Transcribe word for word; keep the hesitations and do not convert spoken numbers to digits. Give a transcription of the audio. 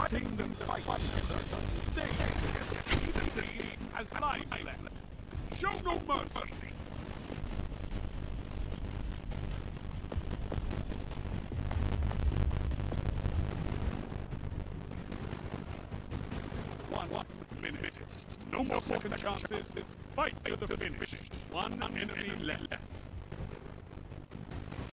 fighting the fight together. Stay together. Even team has lives left. Show no mercy. One, one minute. No more second chances. Fight to the finish. One enemy left.